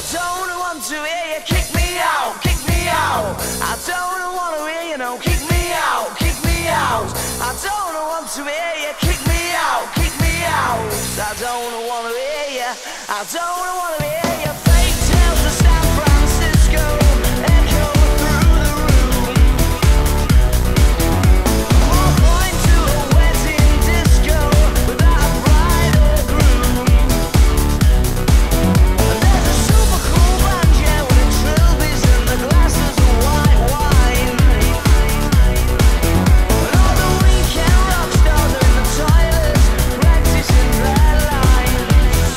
don't want to hear you kick me out, kick me out. I don't want to hear you no kick me out, kick me out. I don't want to hear you kick me out, kick me out. I don't want to hear you, I don't want to hear you. Fake tales of San Francisco echo through the room. More point to a wedding disco without a bride or groom. And there's a super cool band, yeah, with the trilbies and the glasses of white wine. And all the weekend rock stars are in the toilets practicing their lines.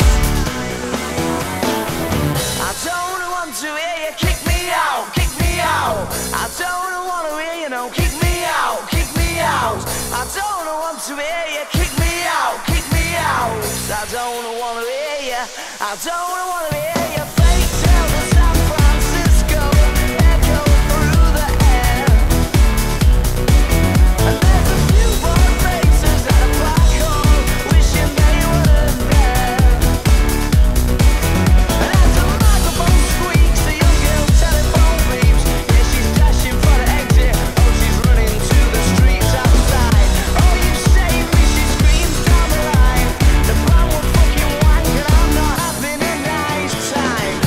I don't want to hear you kick me out, kick me out. I don't want to hear you no kick me out, kick me out. I don't want to hear you kick me out, kick me out. I don't want to hear you, I don't want to hear you. Fake tales of San Francisco echo through the air. And there's a few bored faces at a black hole wishing they weren't there. And as the microphone squeaks, the young girl telephone beeps. Yeah, she's dashing for the exit. Oh, she's running to the streets outside. Oh, you saved me, she screams down the line. The band will fucking wank and I'm not having a nice time.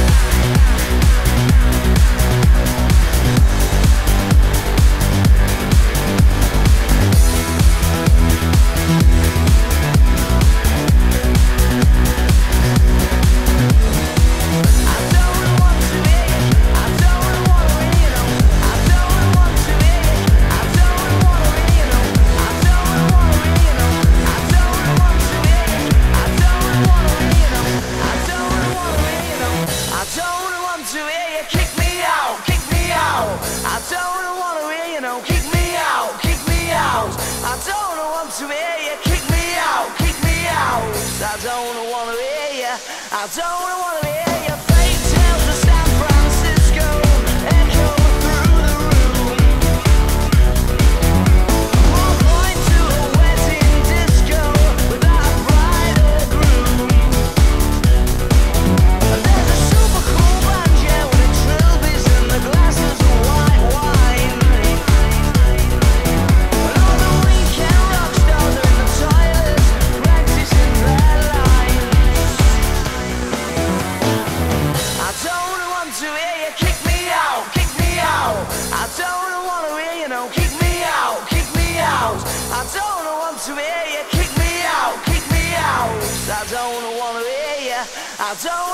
I don't want to hear you, I don't want to hear you, I don't want to hear you, I don't want to hear you, I don't want to hear you, I don't want to hear you, I don't want to hear you, I don't want to hear you, I don't want to hear you kick me out, kick me out. I don't want to hear you no kick me out, kick me out. I don't want to hear you kick me out, kick me out. I don't want to hear you, I don't want to hear you. Fake tales of San Francisco echo through the room. More point to a wedding disco without a bride or groom. And there's a super cool band, yeah, with the trilbies and the glasses of white wine. And all the weekend rock stars are in the toilets practicing their lines. I don't want to hear you kick me out, kick me out. I don't want to hear you no kick me out, kick me out. I don't want to hear you kick me out, kick me out. I don't want to hear you, I don't